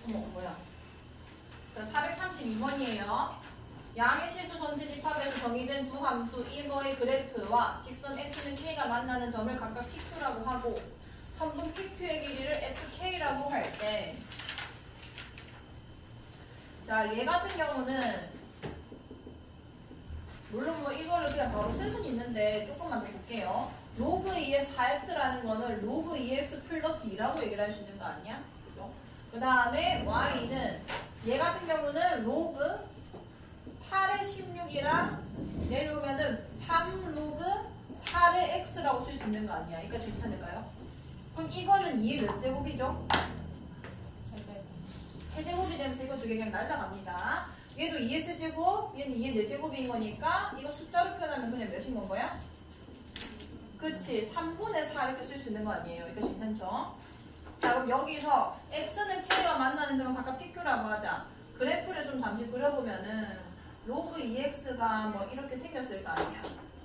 어머 뭐야? 자 432번이에요. 양의 실수 전체 집합에서 정의된 두 함수 이거의 그래프와 직선 x는 k가 만나는 점을 각각 pq라고 하고 선분 pq의 길이를 fk라고 할 때, 자 얘 같은 경우는 물론 뭐 이거를 그냥 바로 쓸 수는 있는데 조금만 더 볼게요. 로그 2의 4x라는 거는 로그 2x 플러스 2라고 얘기를 할 수 있는 거 아니야? 그 다음에 y는 얘 같은 경우는 로그 8의 16이랑 내려오면은 3 로그 8의 x라고 쓸 수 있는 거 아니야? 여기까지 괜찮을까요? 그럼 이거는 2의 몇 제곱이죠? 세제곱이 되면서 이거 두 개 그냥 날라갑니다. 얘도 2의 세제곱, 얘는 2의 4제곱인 거니까 이거 숫자로 표현하면 그냥 몇인 건 거야? 그치, 3분의 4 이렇게 쓸 수 있는 거 아니에요? 이거 괜찮죠? 자, 그럼 여기서 x는 k와 만나는 점은 각각 pq라고 하자. 그래프를 좀 잠시 그려보면은 로그 2x가 뭐 이렇게 생겼을 거 아니야?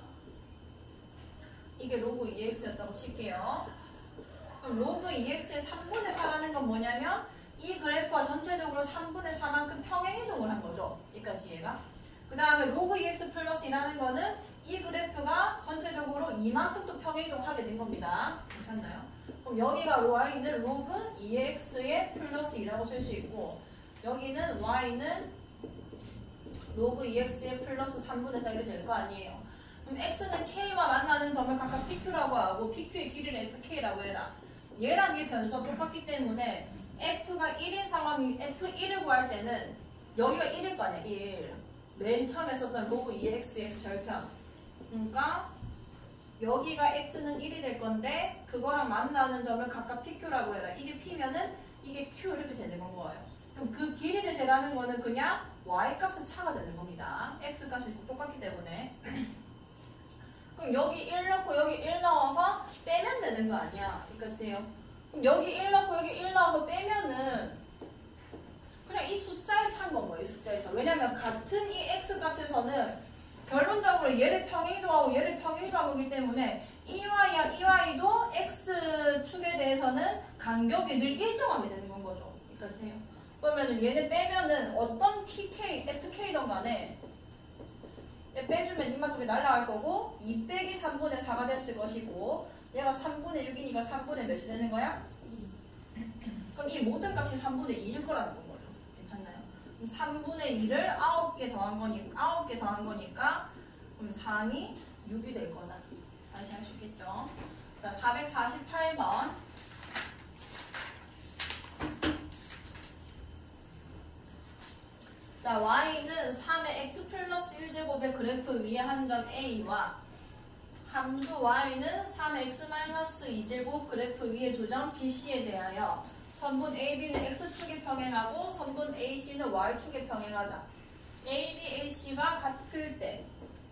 이게 로그 2x였다고 칠게요. 그럼 로그 2x의 3분의 4라는 건 뭐냐면 이 그래프와 전체적으로 3분의 4만큼 평행이동을 한 거죠. 여기까지 얘가. 그 다음에 로그 2x 플러스 2라는 거는 이 그래프가 전체적으로 이만큼 또 평행이동하게 된 겁니다. 괜찮나요? 그럼 여기가 y는 로그 2x의 플러스 2라고 쓸 수 있고, 여기는 y는 로그 2x의 플러스 3분의 4 이렇게 될 거 아니에요. 그럼 x는 k와 만나는 점을 각각 pq라고 하고 pq의 길이를 fk라고 해라. 얘랑 얘 변수가 똑같기 때문에 f가 1인 상황이 f1을 구할 때는 여기가 1일 거 아니야. 1. 맨 처음에 썼던 로그 2x의 절편. 그러니까 여기가 x는 1이 될 건데 그거랑 만나는 점을 각각 pq라고 해라. 이게 p면은 이게 q 이렇게 되는 건 거예요. 그럼 그 길이를 재라는 거는 그냥 y값의 차가 되는 겁니다. x값이 똑같기 때문에. 그럼 여기 1 넣고 여기 1 넣어서 빼면 되는 거 아니야. 여기까지 돼요. 그럼 여기 1 넣고 여기 1 넣어서 빼면은 그냥 이 숫자에 찬 건 거예요. 이 숫자에 차. 왜냐면 같은 이 x값에서는 결론적으로 얘를 평행이동하고 얘를 평행이동하고 있기 때문에 이 y와 이 y도 x축에 대해서는 간격이 늘 일정하게 되는 건 거죠. 여기까지 돼요. 그러면은 얘를 빼면은 어떤 pk, fk든 간에 빼주면 이만큼이 날아갈 거고 2 빼기 3분의 4가 됐을 것이고 얘가 3분의 6이니까 3분의 몇이 되는 거야? 그럼 이 모든 값이 3분의 2일 거라는 건 거죠. 괜찮나요? 그럼 3분의 2를 9개 더한 거니까 그럼 3이 6이 될 거다. 다시 할 수 있겠죠? 자, 448번. 자, y는 3의 x 플러스 1제곱의 그래프 위에 한 점 a와 함수 y는 3의 x 마이너스 2제곱 그래프 위에 두 점 bc에 대하여 선분 ab는 x축에 평행하고 선분 ac는 y축에 평행하다. ab, ac가 같을 때.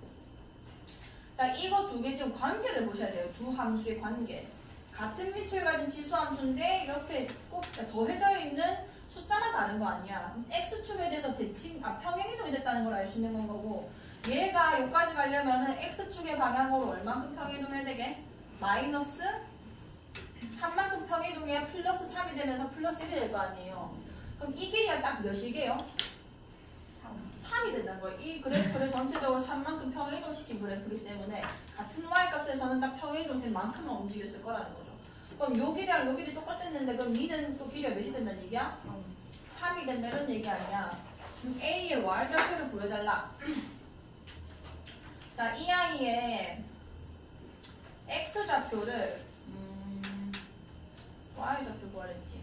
자, 이거 두 개 지금 관계를 보셔야 돼요. 두 함수의 관계. 같은 위치를 가진 지수함수인데 옆에 꼭 더해져 있는 숫자만 다른 거 아니야. x축에 대해서 평행이동이 됐다는 걸 알 수 있는 건 거고, 얘가 여기까지 가려면은 x축의 방향으로 얼만큼 평행이동해야 되게? 마이너스 3만큼 평행이동해야 플러스 3이 되면서 플러스 1이 될 거 아니에요. 그럼 이 길이가 딱 몇이게요? 3이 된다는 거예요. 이 그래프를 전체적으로 3만큼 평행이동시킨 그래프이기 때문에 같은 y값에서는 딱 평행이동된 만큼만 움직였을 거라는 거죠. 그럼 요 길이랑 요 길이 똑같았는데 그럼 니는 또 길이가 몇이 된다는 얘기야? 3이 된다 이런 얘기 아니야. 그럼 A의 Y좌표를 보여달라. 자, 이 아이의 X좌표를 Y좌표 구하랬지.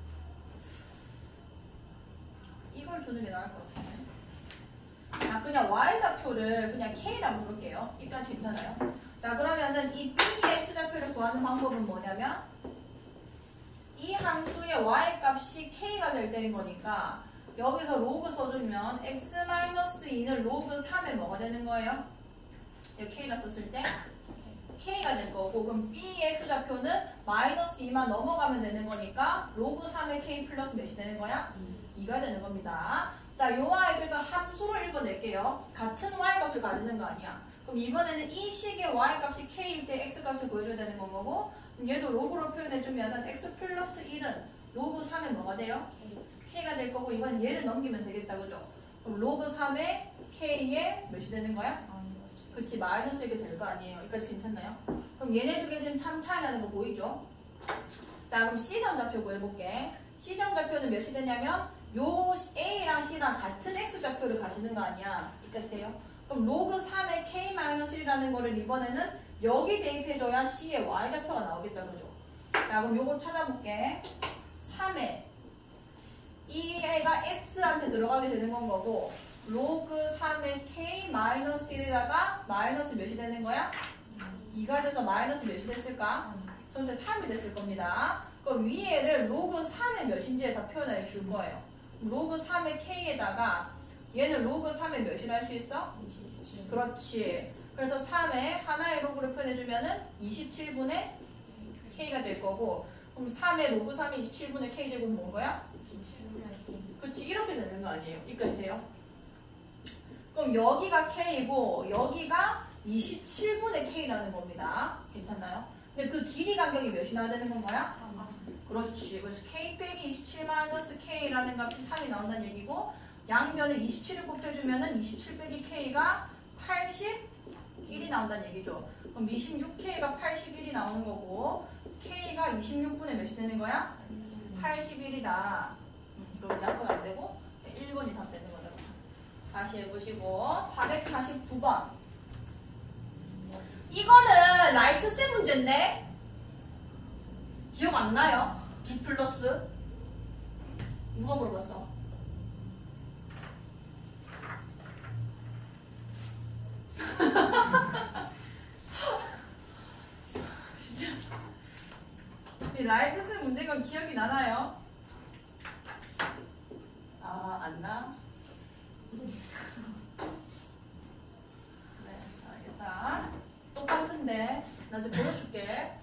이걸 주는 게 나을 것 같아. 자, 그냥 Y좌표를 그냥 K라고 부를게요. 여기까지 괜찮아요? 자, 그러면은 이 B의 X좌표를 구하는 방법은 뭐냐면 이 함수의 y값이 k가 될 때인 거니까 여기서 로그 써주면 x-2는 로그 3에 뭐가 되는 거예요? 여기 k라 썼을 때 k가 될 거고, 그럼 b의 x좌표는 마이너스 2만 넘어가면 되는 거니까 로그 3의 k 플러스 몇이 되는 거야? 2가 되는 겁니다. 자, 요 아이들도 함수로 읽어낼게요. 같은 y값을 가지는 거 아니야. 그럼 이번에는 이 식의 y값이 k일 때 x값을 보여줘야 되는 건 거고, 얘도 로그로 표현해주면 x 플러스 1은 로그 3에 뭐가 돼요? K가 될 거고 이건 얘를 넘기면 되겠다. 그죠? 그럼 로그 3의 K에 몇이 되는 거야? 그렇지. 마이너스 이렇게 될 거 아니에요. 여기까지 괜찮나요? 그럼 얘네 두 개 지금 3 차이 나는 거 보이죠? 자 그럼 C점 좌표 구해볼게. C점 좌표는 몇이 되냐면 요 A랑 C랑 같은 X좌표를 가지는 거 아니야. 여기까지 돼요? 그럼 로그 3의 K-1이라는 거를 이번에는 여기 대입해줘야 C의 Y좌표가 나오겠다. 그죠? 자 그럼 요거 찾아볼게. 3에 이 애가 X한테 들어가게 되는 건 거고 로그 3의 K-1에다가 마이너스 몇이 되는 거야? 2가 돼서 마이너스 몇이 됐을까? 전체 3이 됐을 겁니다. 그럼 위에를 로그 3의 몇인지에 다 표현해 줄 거예요. 로그 3의 K에다가 얘는 로그 3의 몇이라 할 수 있어? 27. 그렇지. 그래서 3의 하나의 로그를 표현해주면은 27분의 K가 될 거고 그럼 3의 로그 3이 27분의 K제곱은 뭔 거야? 그렇지. 이렇게 되는 거 아니에요? 여기까지 돼요? 그럼 여기가 K이고 여기가 27분의 K라는 겁니다. 괜찮나요? 근데 그 길이 간격이 몇이 나야 되는 건 거야? 그렇지. 그래서 K 빼기 27 마이너스 K라는 값이 3이 나온다는 얘기고 양변에 27을 곱해주면은 27 빼기 K가 81이 나온다는 얘기죠. 그럼 26K가 81이 나오는 거고 K가 26분의 몇이 되는 거야? 81이다. 그럼 약분 안 되고 1번이 답 되는 거죠. 다시 해보시고 449번 이거는 라이트쌤 문제인데 기억 안 나요? B 플러스 누가 물어봤어? 진짜 이 라이트쌤 문제가 기억이 나나요? 아, 안 나? 그래, 알겠다. 똑같은데 나 좀 보여줄게.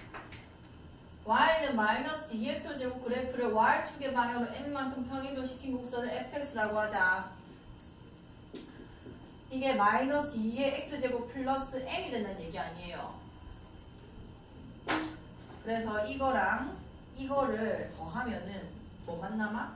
y는 마이너스 2x제곱 그래프를 y축의 방향으로 n만큼 평행도시킨 곡선을 fx라고 하자. 이게 마이너스 2의 x제곱 플러스 m이 된다는 얘기 아니에요. 그래서 이거랑 이거를 더하면은 뭐만 남아?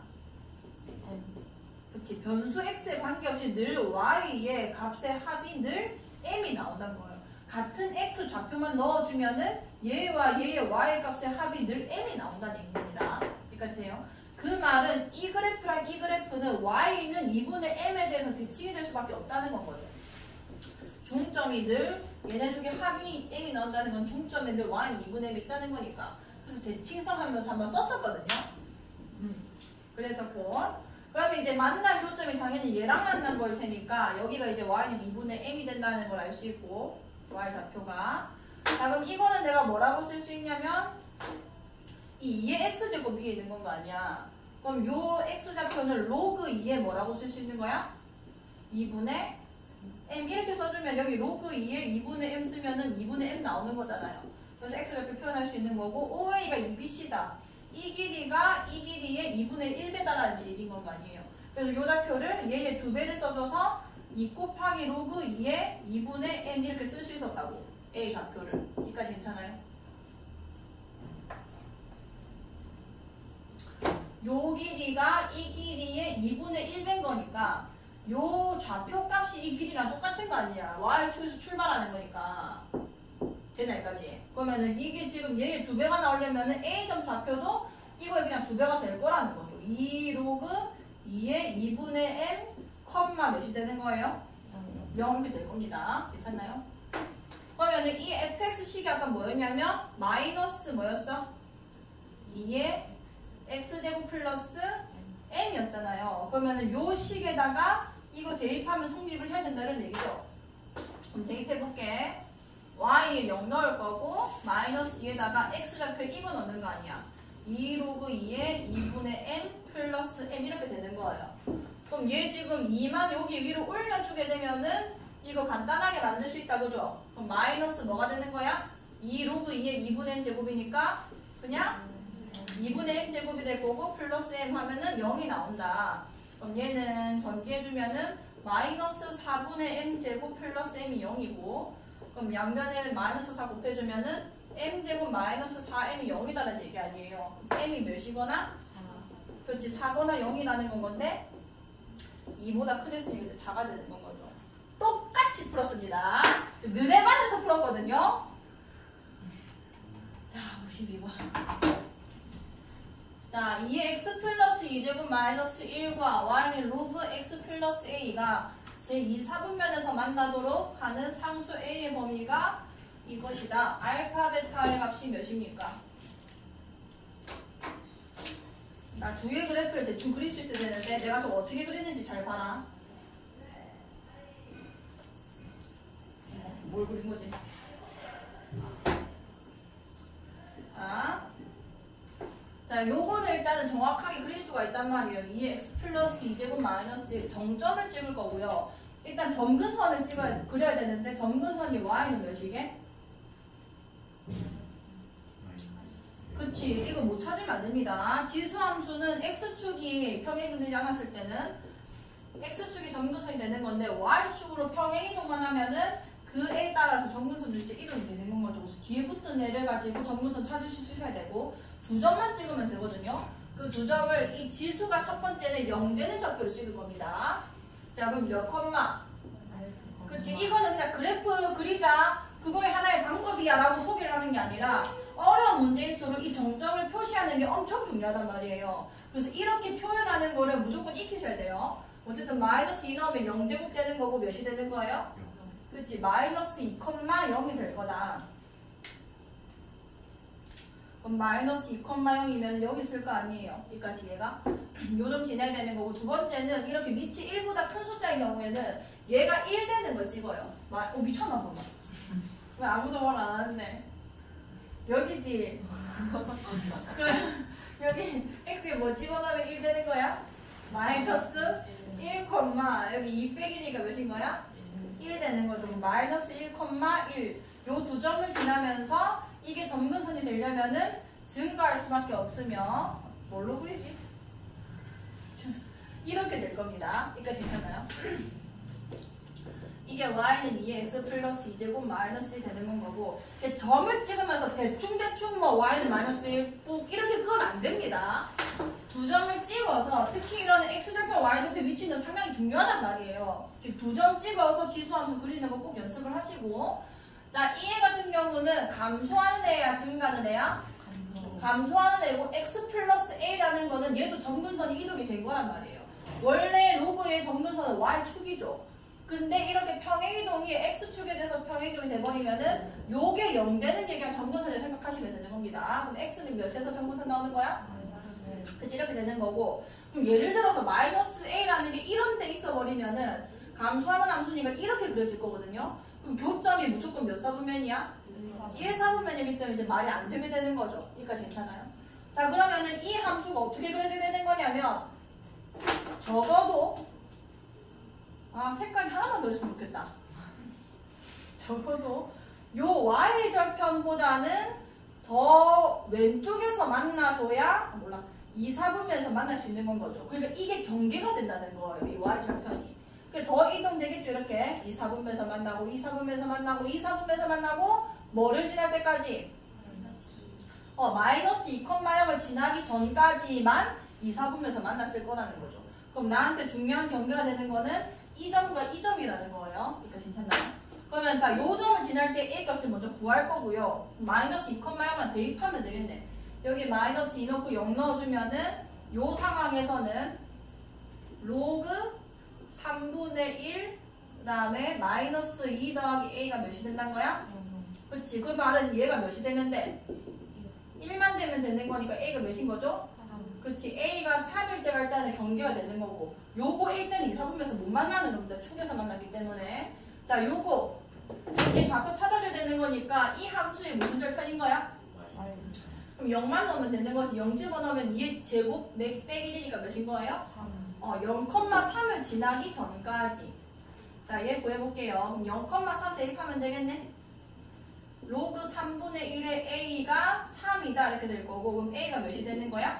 그렇지. 변수 x에 관계없이 늘 y의 값의 합이 늘 m이 나온다는 거예요. 같은 x 좌표만 넣어주면은 얘와 얘의 y 값의 합이 늘 m이 나온다는 얘기입니다. 여기까지 돼요. 그 말은 이 그래프랑 이 그래프는 y는 2분의 m에 대해서 대칭이 될 수밖에 없다는 건 거죠. 중점이 늘 얘네 두 개 합이 m이 나온다는 건 중점에 늘 y는 2분의 m이 있다는 거니까. 그래서 대칭성 하면서 한번 썼었거든요. 그랬었고 그러면 이제 만난 교점이 당연히 얘랑 만난 걸 테니까 여기가 이제 y는 2분의 m이 된다는 걸 알 수 있고 y 좌표가 자 그럼 이거는 내가 뭐라고 쓸 수 있냐면 이 2의 x제곱 위에 있는 건 거 아니야. 그럼 요 x좌표는 로그 2에 뭐라고 쓸 수 있는 거야? 2분의 m 이렇게 써주면 여기 로그 2에 2분의 m 쓰면은 2분의 m 나오는 거잖아요. 그래서 x좌표 표현할 수 있는 거고 OA가 2BC다. 이 길이가 이 길이의 2분의 1배다라는 얘기인 건 거 아니에요. 그래서 이 좌표를 얘의 2배를 써줘서 2 곱하기 로그 2의 2분의 m 이렇게 쓸 수 있었다고. A 좌표를. 여기까지 괜찮아요? 요 길이가 이 길이의 2분의 1배인 거니까 요 좌표 값이 이 길이랑 똑같은 거 아니야. Y축에서 출발하는 거니까. 되나 여기까지? 그러면은 이게 지금 얘의 2배가 나오려면은 A점 좌표도 이거에 그냥 2배가 될 거라는 거죠. 2 로그 2의 2분의 m 컴마 몇이 되는 거예요? 0이 될 겁니다. 괜찮나요? 그러면은 이 fx식이 아까 뭐였냐면 마이너스 뭐였어? 2의 x제곱 플러스 m이었잖아요. 그러면은 요 식에다가 이거 대입하면 성립을 해야 된다는 얘기죠. 그럼 대입해볼게. y에 0 넣을 거고 마이너스 2에다가 x좌표 이거 넣는 거 아니야. 2 로그 2에 2분의 m 플러스 m 이렇게 되는 거예요. 그럼 얘 지금 2만 여기 위로 올려주게 되면은 이거 간단하게 만들 수 있다 그죠? 그럼 마이너스 뭐가 되는 거야? 2 로그 2에 2분의 m 제곱이니까 그냥 2분의 m 제곱이 될 거고 플러스 m 하면은 0이 나온다. 그럼 얘는 전개해주면은 마이너스 4분의 m 제곱 플러스 m이 0이고 그럼 양변에 마이너스 4 곱해주면은 m제곱 마이너스 4m이 0이다라는 얘기 아니에요. m이 몇이거나? 4. 그렇지 4거나 0이라는 건 건데 2보다 큰 x니까 이제 4가 되는 건 거죠. 똑같이 풀었습니다. 느네반에서 풀었거든요. 자 52번. 자 2x 플러스 2제곱 마이너스 1과 y는 로그 x 플러스 a가 제2사분면에서 만나도록 하는 상수 a의 범위가 이것이다. 알파 베타의 값이 몇입니까? 나 두 개의 그래프를 대충 그릴 수 있어야 되는데 내가 좀 어떻게 그리는지 잘 봐라. 뭘 그린 거지? 자, 요거는 일단은 정확하게 그릴 수가 있단 말이에요. 2x 플러스 2제곱 마이너스 1 정점을 찍을 거고요. 일단 점근선을 그려야 되는데 점근선이 y는 몇이게? 그치, 이거 못 찾으면 안 됩니다. 지수함수는 x축이 평행이 되지 않았을 때는 x축이 점근선이 되는 건데 y축으로 평행이동만 하면은 그에 따라서 점근선도 이제 이름이 되는 건 거죠. 그래서 뒤에 붙은 애를 가지고 점근선 찾으셔야 되고 두 점만 찍으면 되거든요. 그 두 점을 이 지수가 첫 번째는 0 되는 좌표로 찍을 겁니다. 자, 그럼 몇 컴마? 그치, 이거는 그냥 그래프 그리자 그거의 하나의 방법이야 라고 소개를 하는 게 아니라 어려운 문제일수록 이 정점을 표시하는 게 엄청 중요하단 말이에요. 그래서 이렇게 표현하는 거를 무조건 익히셔야 돼요. 어쨌든 마이너스 2 넣으면 0제곱 되는 거고 몇이 되는 거예요? 그렇지, 마이너스 2,0이 될 거다. 그럼 마이너스 2,0이면 여기 있을 거 아니에요. 여기까지 얘가 요점 지나야 되는 거고, 두 번째는 이렇게 밑이 1보다 큰 숫자인 경우에는 얘가 1 되는 걸 찍어요. 미쳤나 보다. 왜 아무도 말 안 하는데? 여기지. 그래, 여기 x에 뭐 집어넣으면 1 되는 거야? 마이너스 1, 여기 2 빼기니까 몇인 거야? 1 되는 거죠. 마이너스 1,1. 요 두 점을 지나면서 이게 점근선이 되려면은 증가할 수밖에 없으며 뭘로 그리지? 이렇게 될 겁니다. 여기까지 괜찮나요? 이게 y는 2x 플러스 2제곱 마이너스 1 되는 건 거고, 점을 찍으면서 대충 뭐 y는 마이너스 1 뚝 이렇게 끄면 안 됩니다. 두 점을 찍어서, 특히 이런 x좌표 y좌표 위치는 상당히 중요하단 말이에요. 두 점 찍어서 지수함수 그리는 거 꼭 연습을 하시고, 자, 이 애 같은 경우는 감소하는 애야 증가하는 애야? 감소하는 애고, x 플러스 a라는 거는 얘도 점근선이 이동이 된 거란 말이에요. 원래 로그의 점근선은 y축이죠. 근데 이렇게 평행이동이 x축에 대해서 평행이동이 돼버리면은 요게 0 되는 게 그냥 점근선을 생각하시면 되는 겁니다. 그럼 x는 몇에서 점근선 나오는 거야? 그치, 이렇게 되는 거고, 그럼 예를 들어서 마이너스 a라는 게 이런 데 있어버리면은 감소하는 함수니까 이렇게 그려질 거거든요. 그럼 교점이 무조건 몇 사분면이야? 1사분면이기 때문에 이제 말이 안 되게 되는 거죠. 여기까지 괜찮아요? 자, 그러면은 이 함수가 어떻게 그려지게 되는 거냐면 적어도 색깔이 하나만 더 있으면 좋겠다. 적어도 요 y절편보다는 더 왼쪽에서 만나줘야 2사분면에서 만날 수 있는 건 거죠. 그러니까 이게 경계가 된다는 거예요. 이 y절편이. 더 이동되겠죠. 이렇게 2사분면에서 만나고 2사분면에서 만나고 2사분면에서 만나고 뭐를 지날 때까지? 마이너스 2,0을 지나기 전까지만 2사분면에서 만났을 거라는 거죠. 그럼 나한테 중요한 경계가 되는 거는 이 점과 이 점이라는 거예요. 그러니까 괜찮나요? 그러면 자, 요 점을 지날 때 A 값을 먼저 구할 거고요. 마이너스 2,0만 대입하면 되겠네. 여기 마이너스 2 넣고 0 넣어주면은 요 상황에서는 로그 3분의 1 그 다음에 마이너스 2 더하기 A가 몇이 된다는 거야? 그렇지. 그 말은 얘가 몇이 되면 돼? 1만 되면 되는 거니까 A가 몇인 거죠? 그렇지. A가 3일 때가 일단은 경계가 되는 거고, 요거 1때는 2사분면에서 못 만나는 겁니다. 축에서 만났기 때문에. 자, 요거 얘 자꾸 찾아줘야 되는 거니까 이 함수의 무슨 절편인 거야? 그럼 0만 넣으면 되는 거지. 0 집어넣으면 2의 제곱 빼기 1이니까 몇인 거예요? 0,3을 지나기 전까지. 자, 얘 구해볼게요. 그럼 0,3 대입하면 되겠네? 로그 3분의 1의 A가 3이다 이렇게 될 거고, 그럼 A가 몇이 되는 거야?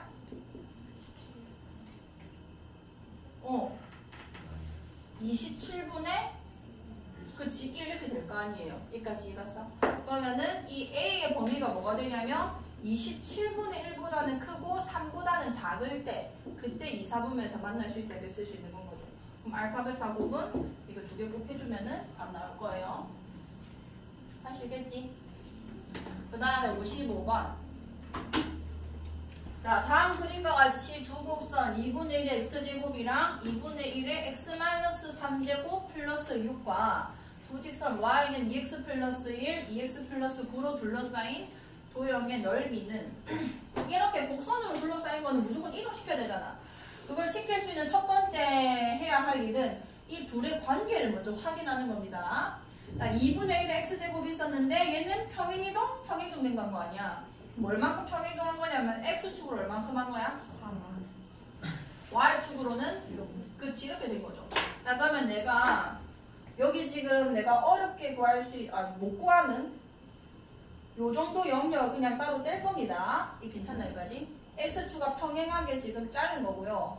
27분의 그치 1 이렇게 될 거 아니에요. 여기까지 이갔어. 그러면은 이 A의 범위가 뭐가 되냐면 27분의 1보다는 크고 3보다는 작을 때 그때 2, 4분면에서 만날 수 있다 이렇게 쓸 수 있는 건 거죠. 그럼 알파, 베타 곱은 이거 2개 곱해주면은 답 나올 거예요. 할 수 있겠지? 그 다음에 55번. 자, 다음 그림과 같이 두 곡선 2분의 1의 x제곱이랑 2분의 1의 x-3제곱 플러스 6과 두 직선 y는 2x 플러스 1, 2x 플러스 9로 둘러싸인 도형의 넓이는 이렇게 곡선으로 둘러싸인 거는 무조건 이동시켜야 되잖아. 그걸 시킬 수 있는 첫 번째 해야 할 일은 이 둘의 관계를 먼저 확인하는 겁니다. 자, 2분의 1의 x제곱이 있었는데 얘는 평행이동? 평행이동된 건 거 아니야. 얼만큼 평행이동한 거냐면 x축으로 얼만큼 한 거야? 4만. y축으로는 그치 이렇게 된 거죠. 자, 그러면 내가 여기 지금 내가 어렵게 구할 수 못 구하는 요 정도 영역을 그냥 따로 뗄 겁니다. 이 괜찮나 여기까지? x축과 평행하게 지금 자른 거고요.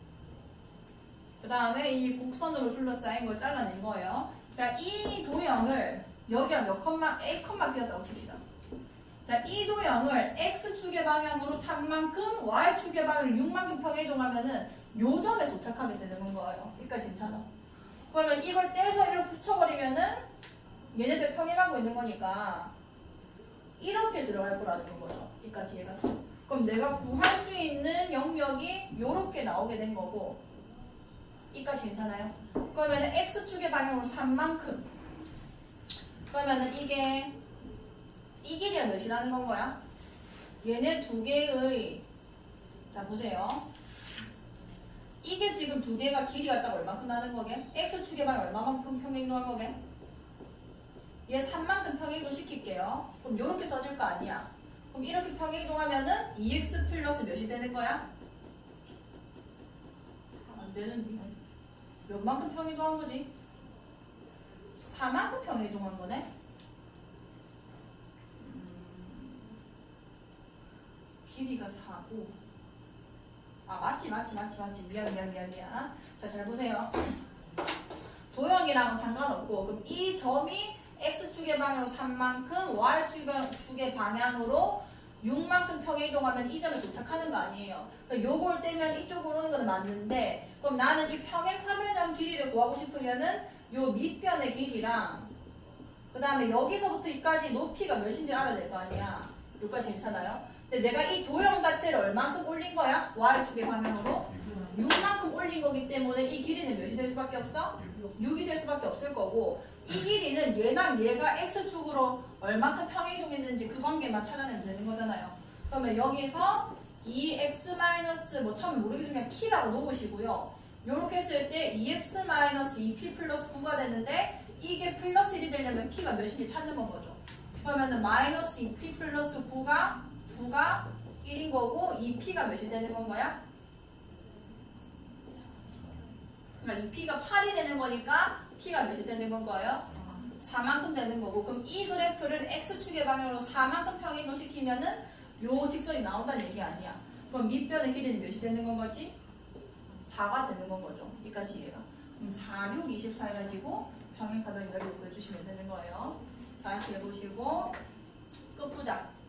그 다음에 이 곡선으로 둘러싸인 걸 잘라낸 거예요. 자, 이 도형을 여기가 몇 컴마, A 컴마 B였다고 칩시다. 자, 이 도형을 X축의 방향으로 3만큼, Y축의 방향으로 6만큼 평행이동하면은 요 점에 도착하게 되는 거예요. 여기까지 괜찮아. 그러면 이걸 떼서 이렇게 붙여버리면은 얘네들 평행하고 있는 거니까 이렇게 들어갈 거라는 거죠. 여기까지 얘가. 그럼 내가 구할 수 있는 영역이 요렇게 나오게 된 거고 이까지 괜찮아요? 그러면 X축의 방향으로 3만큼 그러면은 이게 이 길이가 몇이라는 건 거야? 얘네 두 개의 자 보세요. 이게 지금 두 개가 길이가 딱 얼마큼 나는 거게? X축의 방향 얼마만큼 평행이동한 거게? 얘 3만큼 평행이동 시킬게요. 그럼 요렇게 써질 거 아니야? 그럼 이렇게 평행이동하면은 2x 플러스 몇이 되는 거야? 안 되는데 몇 만큼 평행이동한 거지? 4만큼 평행이동한 거네? 길이가 4고 맞지 미안 자 잘 보세요. 도형이랑은 상관없고 그럼 이 점이 X축의 방향으로 3만큼 Y축의 방향으로 6만큼 평행이동하면 이 점에 도착하는 거 아니에요. 그러니까 요걸 떼면 이쪽으로 오는 건 맞는데 그럼 나는 이 평행사변형 길이를 구하고 싶으면은 요 밑변의 길이랑 그 다음에 여기서부터 여기까지 높이가 몇인지 알아야 될 거 아니야. 여기까지 괜찮아요? 근데 내가 이 도형 자체를 얼만큼 올린 거야? Y축의 방향으로 6만큼 올린 거기 때문에 이 길이는 몇이 될 수밖에 없어? 6이 될 수밖에 없을 거고 이 길이는 얘랑 얘가 X축으로 얼만큼 평행이동했는지 그 관계만 찾아내면 되는 거잖아요. 그러면 여기서 2x 뭐 처음에 모르겠으면 그냥 p라고 놓으시고요. 요렇게 했을 때 2x-2p 플러스 9가 되는데 이게 플러스 1이 되려면 p가 몇인지 찾는 건 거죠. 그러면은 마이너스 2p 플러스 9가 1인 거고 2p가 몇이 되는 건 거야? 그러니까 2p가 8이 되는 거니까 p가 몇이 되는 건 거예요? 4만큼 되는 거고 그럼 이 그래프를 x축의 방향으로 4만큼 평행이동 시키면은 요 직선이 나온다는 얘기 아니야. 그럼 밑변의 길이는 몇이 되는 건 거지? 4가 되는 건 거죠. 여기까지 이해가. 그럼 4, 6, 24 해가지고 평행사변 넓이 구해주시면 되는 거예요. 다시 해보시고 끝부작.